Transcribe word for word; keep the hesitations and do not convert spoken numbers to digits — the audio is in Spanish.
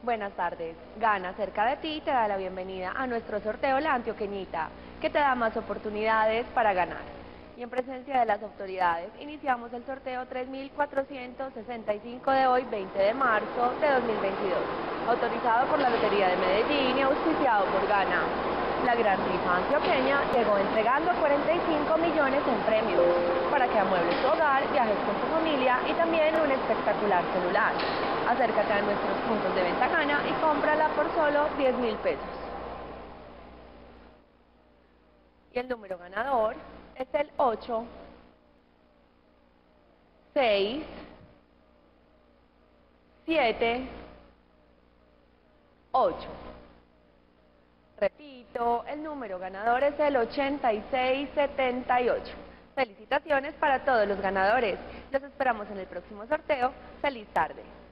Buenas tardes. Gana cerca de ti te da la bienvenida a nuestro sorteo La Antioqueñita, que te da más oportunidades para ganar. Y en presencia de las autoridades, iniciamos el sorteo tres mil cuatrocientos sesenta y cinco de hoy, veinte de marzo de dos mil veintidós, autorizado por la Lotería de Medellín y auspiciado por Gana. La gran rifa antioqueña llegó entregando cuarenta y cinco millones en premios para que amuebles tu hogar, viajes con tu familia y también un espectacular celular. Acércate a nuestros puntos de venta Gana y cómprala por solo diez mil pesos. Y el número ganador es el ocho, seis, siete, ocho. Repito, el número ganador es el ochenta y seis setenta y ocho. Felicitaciones para todos los ganadores. Los esperamos en el próximo sorteo. ¡Feliz tarde!